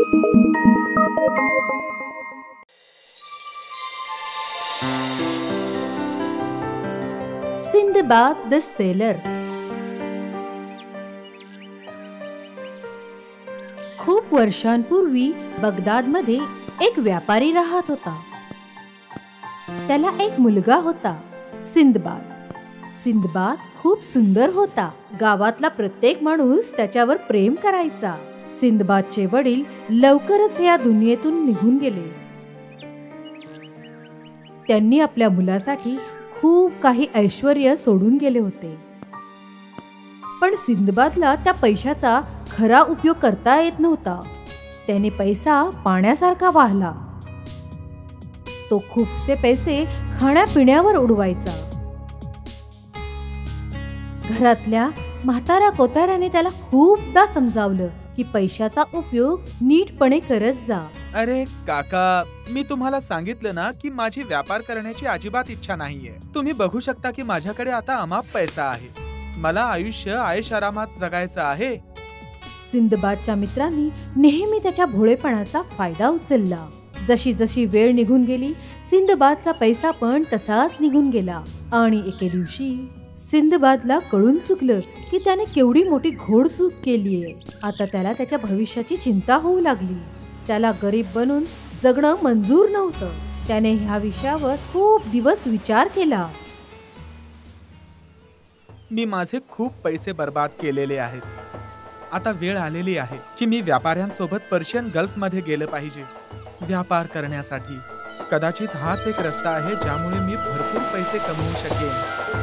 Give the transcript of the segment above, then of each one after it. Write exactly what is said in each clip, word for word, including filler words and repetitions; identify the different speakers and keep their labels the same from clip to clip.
Speaker 1: Sinbad the seller. खूप वर्षांपूर्वी बगदादमध्ये एक व्यापारी राहत होता. त्याला एक मुलगा होता, सिंदबाद. सिंदबाद खूप सुंदर होता. गावातला प्रत्येक माणूस त्याच्यावर प्रेम करायचा. सिंदबादचे वडील लवकरच या दुनियेतून निघून गेले. त्यांनी आपल्या मुलासाठी खूप काही ऐश्वर्य सोडून गेले होते. पण सिंदबादला त्या पैशाचा खरा उपयोग करता येत नव्हता. त्याने पैसा पाण्यासारखा वाहला. तो खूपसे पैसे खाण्यापिण्यावर उडवायचा. घरातल्या म्हाताऱ्या कोताऱ्याने त्याला खूपदा समजावलं की पैशाचा उपयोग नीटपणे करत जा.
Speaker 2: अरे काका, मी तुम्हाला सांगितलं ना की माझी व्यापार करण्याची अजिबात इच्छा नाहीये. तुम्ही बघू शकता की माझ्याकडे आता अमाप पैसा आहे. मला आयुष्य ऐशआरामात जगायचं आहे.
Speaker 1: सिंदबादच्या मित्रांनी नेहमी त्याच्या भोळेपणाचा फायदा उचलला. जशी जशी वेळ निघून गेली, सिंदबादचा पैसा पण तसाच निघून गेला. आणि एके दिवशी सिंदबादला कळून चुकलं की त्याने केवढी मोठी घोडचूक केलीये. आता त्याला त्याच्या भविष्याची चिंता होऊ लागली. त्याला गरीब बनून जगणं मंजूर नव्हतं. त्याने ह्या विषयावर खूप दिवस विचार केला.
Speaker 2: मी माझे खूप पैसे बर्बाद केलेले आहेत. आता वेळ आलेली आहे की मी व्यापाऱ्यांसोबत पर्शियन गल्फ मध्ये गेलं पाहिजे व्यापार करण्यासाठी. कदाचित हाच एक रस्ता आहे ज्यामुळे मी भरपूर पैसे कमवू शकेन.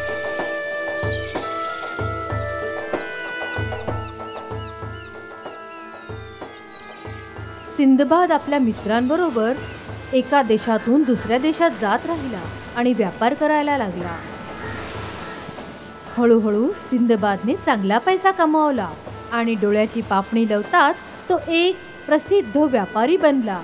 Speaker 1: सिंदबाद आपल्या मित्रांबरोबर एका देशातून दुसऱ्या देशात जात राहिला आणि व्यापार करायला लागला. हळूहळू सिंदबादने चांगला पैसा कमावला आणि डोळ्याची पापणी लावताच तो एक प्रसिद्ध व्यापारी बनला.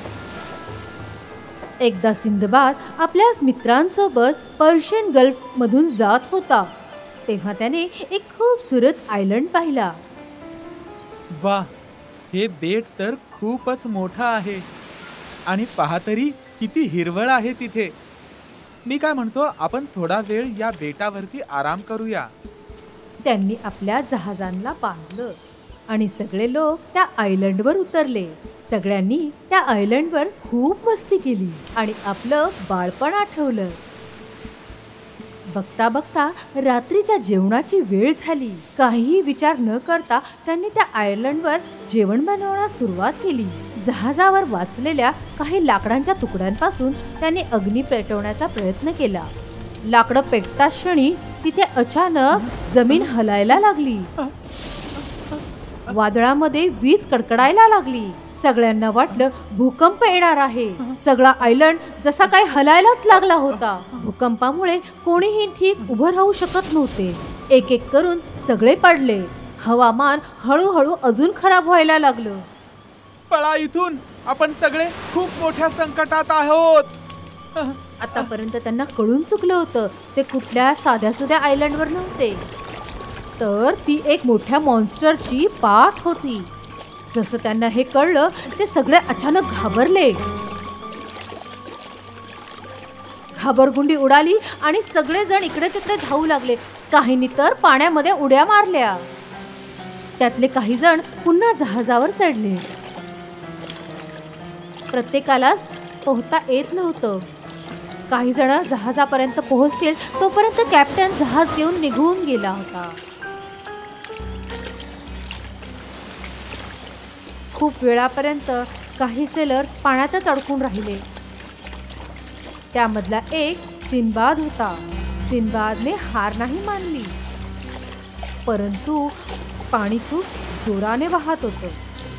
Speaker 1: एकदा सिंदबाद आपल्या मित्रांसोबत पर्शियन गल्फ मधून जात होता. तेव्हा त्याने एक खूपसुरत आयलंड पाहिला.
Speaker 2: वाह, हे बेट तर खूपच मोठा आहे आणि पहा तरी किती हिरवळ आहे तिथे. मी काय म्हणतो, आपण थोडा वेळ या बेटावरती आराम करूया.
Speaker 1: त्यांनी आपल्या जहाजांना बांधलं आणि सगळे लोक त्या आयलंडवर उतरले. सगळ्यांनी त्या आयलंडवर खूप मस्ती केली आणि आपलं बाळपण आठवलं. बघता बघता रात्रीच्या जेवणाची वेळ झाली. काहीही विचार न करता त्यांनी त्या आयलंडवर जेवण बनवण्यास सुरुवात केली. जहाजावर वाचलेल्या काही लाकडांच्या तुकड्यांपासून त्यांनी अग्नी पेटवण्याचा प्रयत्न केला. लाकडं पेटताच क्षणी तिथे अचानक जमीन हलायला लागली. वादळामध्ये वीज कडकडायला लागली. सगळ्यांना वाटलं भूकंप येणार आहे. सगळा आयलंड जसा काही हलायलाच लागला होता. भूकंपामुळे कोणीही ठीक उभं राहू शकत नव्हते. एक एक करून सगळे पडले. हवामान हळूहळू अजून खराब व्हायला लागलं.
Speaker 2: पळा इथून, आपण सगळे खूप मोठ्या संकटात आहोत.
Speaker 1: आतापर्यंत त्यांना कळून चुकलं होतं ते कुठल्या साध्या सुध्या आयलंडवर नव्हते, तर ती एक मोठ्या मॉन्स्टरची पाठ होती. जसं त्यांना हे कळलं ते सगळे अचानक घाबरले. घाबरगुंडी उडाली आणि सगळेजण इकडे तिकडे धावू लागले. काहींनी तर पाण्यामध्ये उड्या मारल्या. त्यातले काही जण पुन्हा जहाजावर चढले. प्रत्येकालाच पोहता येत नव्हतं. काही जण जहाजापर्यंत पोहोचतील तोपर्यंत कॅप्टन जहाज घेऊन निघून गेला होता. खूप वेळापर्यंत काही सेलर्स पाण्यातच अडकून राहिले. त्यामधला एक सिंदबाद होता. सिंदबादने हार नाही मानली, परंतु पाणी खूप जोराने वाहत होतं.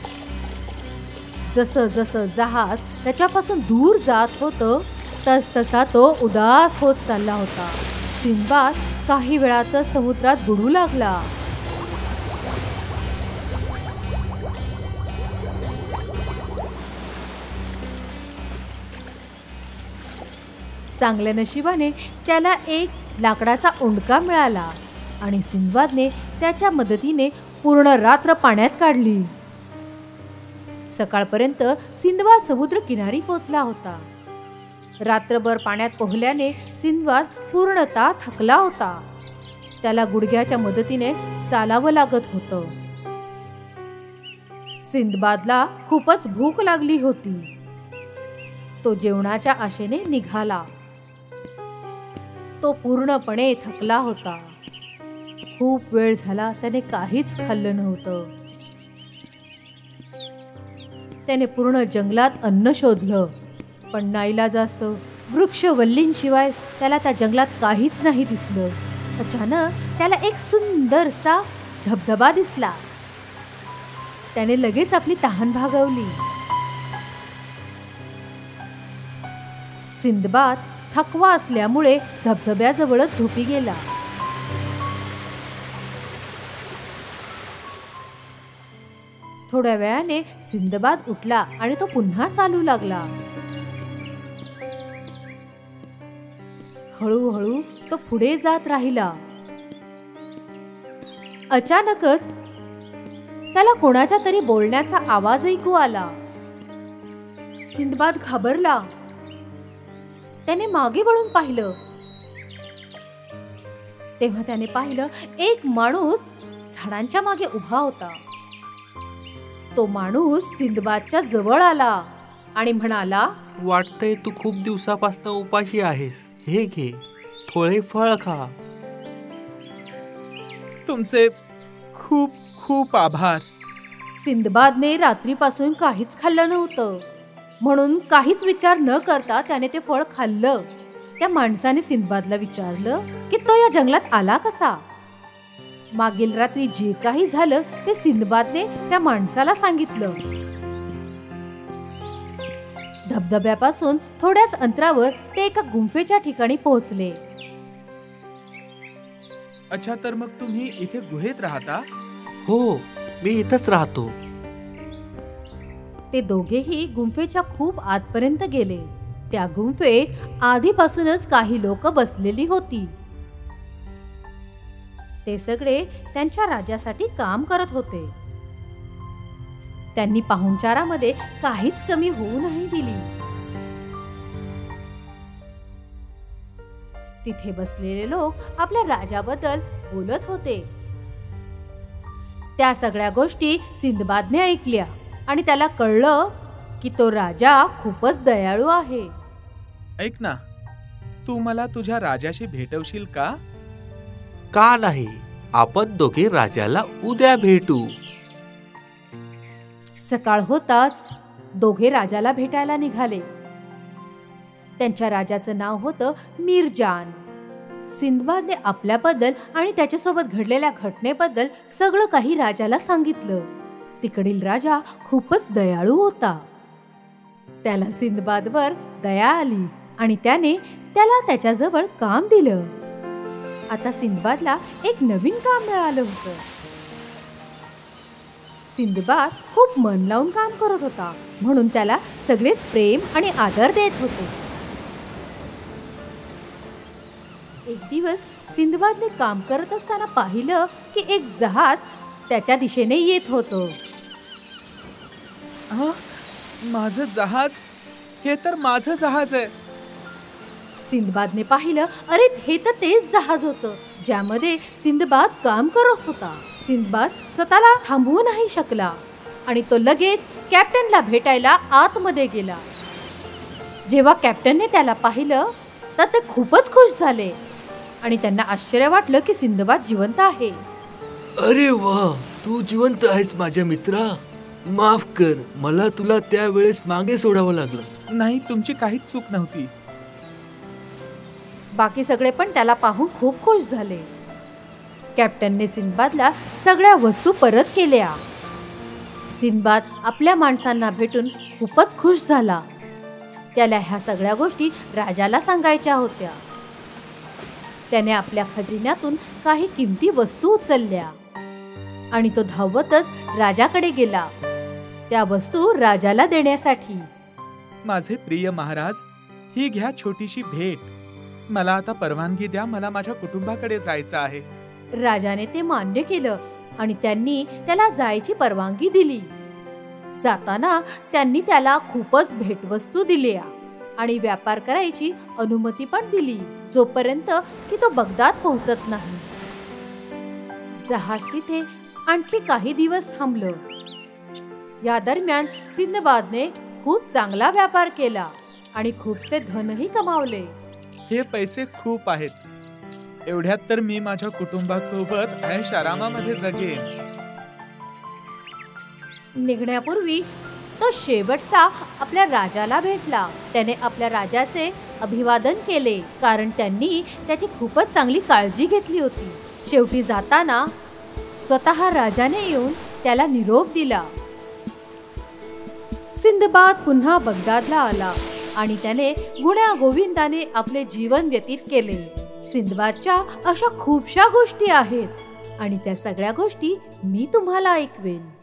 Speaker 1: जसं जसं जहाज त्याच्यापासून दूर जात होतं तस तसा तो उदास होत चालला होता. सिंदबाद काही वेळातच समुद्रात बुडू लागला. चांगल्या नशिबाने त्याला एक लाकडाचा ओंडका मिळाला आणि सिंदबादने त्याच्या मदतीने पूर्ण रात्र पाण्यात काढली. सकाळपर्यंत सिंदबाद समुद्र किनारी पोहोचला होता. रात्रभर पाण्यात पोहल्याने सिंदबाद पूर्णतः थकला होता. त्याला गुडघ्याच्या मदतीने चालावं लागत होतं. सिंदबादला खूपच भूक लागली होती. तो जेवणाच्या आशेने निघाला. तो पूर्णपणे थकला होता. खूप वेळ झाला त्याने काहीच खाल्लं नव्हतं. त्याने पूर्ण जंगलात अन्न शोधलं, पण नाईलाजास्तव वृक्षवल्लींशिवाय त्याला त्या जंगलात काहीच नाही दिसलं. अचानक त्याला एक सुंदरसा धबधबा दिसला. त्याने लगेच आपली तहान भागवली. सिंदबाद थकवा असल्यामुळे धबधब्याजवळच झोपी गेला. थोड्या वेळाने सिंदबाद उठला आणि तो पुन्हा चालू लागला. हळूहळू तो पुढे जात राहिला. अचानकच त्याला कोणाच्या तरी बोलण्याचा आवाज ऐकू आला. सिंदबाद घाबरला. त्याने मागे वळून पाहिलं. तेव्हा त्याने पाहिलं एक माणूस झाडांच्या मागे उभा होता. तो माणूस सिंदबादच्या जवळ आला आणि म्हणाला,
Speaker 3: वाटतंय तू खूप दिवसापासून उपाशी आहेस. हे घे, थोडे फळ खा.
Speaker 2: तुमचे खूप खूप आभार.
Speaker 1: सिंदबादने रात्रीपासून काहीच खाल्लं नव्हतं, म्हणून काहीच विचार न करता त्याने ते फळ खाल्लं. त्या माणसाने सिंदबादला विचारलं की तो या जंगलात आला कसा. मागील रात्री जे काही झालं ते सिंदबादने त्या माणसाला सांगितलं. धबधब्यापासून थोड्याच अंतरावर ते एका गुंफेच्या ठिकाणी पोहोचले.
Speaker 2: अच्छा, तर मग तुम्ही इथे गुहेत राहता?
Speaker 3: हो, मी इथंच राहतो.
Speaker 1: ते दोघेही गुंफेच्या खूप आतपर्यंत गेले. त्या गुंफेत आधीपासूनच काही लोक बसलेली होती. ते सगळे त्यांच्या राजासाठी काम करत होते. त्यांनी पाहुणचारामध्ये काहीच कमी होऊ नाही दिली. तिथे बसलेले लोक आपल्या राजाबद्दल बोलत होते. त्या सगळ्या गोष्टी सिंदबादने ऐकल्या आणि त्याला कळलं की तो राजा खूपच दयाळू आहे.
Speaker 2: ऐक ना, तू मला तुझ्या राजाशी भेटवशील का?
Speaker 3: का नाही, आपण दोघे राजाला उद्या भेटू.
Speaker 1: सकाळ होताच दोघे राजाला भेटायला निघाले. त्यांच्या राजाचं नाव होतं मीरजान. सिंदबादने आपल्याबद्दल आणि त्याच्यासोबत घडलेल्या घटनेबद्दल सगळं काही राजाला सांगितलं. तिकडील राजा खूपच दयाळू होता. त्याला सिंदबादवर दया आली आणि त्याने त्याला त्याच्याजवळ काम दिलं. आता सिंदबादला एक नवीन काम मिळालं होतं. सिंदबाद खूप मन लावून काम करत होता, म्हणून त्याला सगळेच प्रेम आणि आदर देत होते. एक दिवस सिंदबादने काम करत असताना पाहिलं की एक जहाज त्याच्या दिशेने येत होतं.
Speaker 2: हा, माझं जहाज? हे तर माझं जहाज आहे.
Speaker 1: सिंदबादने पाहिलं, अरे हे तर तेच जहाज होतं ज्यामध्ये सिंदबाद काम करत होता. सिंदबाद स्वतःला थांबवू नाही शकला आणि तो लगेच कॅप्टनला भेटायला आतमध्ये गेला. जेव्हा कॅप्टनने त्याला पाहिलं तर ते खूपच खुश झाले आणि त्यांना आश्चर्य वाटलं की सिंदबाद जिवंत आहे.
Speaker 3: अरे वा, तू जिवंत आहेस माझ्या मित्रा. माफ कर, मला तुला त्यावेळेस मागे सोडावं लागलं.
Speaker 2: नाही, तुमची काहीच चूक नव्हती.
Speaker 1: बाकी सगळे पण त्याला पाहून खूप खुश झाले. कॅप्टनने सिंदबादला सगळ्या वस्तू परत केल्या. सिंदबाद आपल्या माणसांना भेटून खूपच खुश झाला. त्याला ह्या सगळ्या गोष्टी राजाला सांगायच्या होत्या. त्याने आपल्या खजिन्यातून काही किमती वस्तू उचलल्या आणि तो धावतच राजाकडे गेला त्या वस्तू राजाला देण्यासाठी.
Speaker 2: माझे प्रिय महाराज, ही घ्या छोटीशी भेट. मला आता परवानगी द्या, मला माझ्या कुटुंबाकडे जायचं आहे.
Speaker 1: राजाने ते मान्य केलं आणि त्यांनी त्याला जायची परवानगी दिली. जाताना त्यांनी त्याला खूपच भेटवस्तू दिल्या आणि व्यापार करायची अनुमती पण दिली, जोपर्यंत की तो बगदाद पोहोचत नाही. जहाज तिथे आणखी काही दिवस थांबलं. या दरम्यान सिंदबादने खूप चांगला व्यापार केला आणि खूपसे धनही कमावले.
Speaker 2: हे पैसे खूप आहेत. एवढ्यात तर मी माझ्या कुटुंबासोबत ऐश आरामामध्ये जगेन.
Speaker 1: निघण्यापूर्वी तो शेवटचा आपल्या राजाला भेटला. त्याने आपल्या राजाचे अभिवादन केले, कारण त्यांनी त्याची खूपच चांगली काळजी घेतली होती. शेवटी जाताना स्वतः राजाने येऊन त्याला निरोप दिला. सिंदबाद पुन्हा बगदादला आला आणि त्याने गुण्या गोविंदाने आपले जीवन व्यतीत केले. सिंदबादच्या अशा खूपशा गोष्टी आहेत आणि त्या सगळ्या गोष्टी मी तुम्हाला ऐकवेन.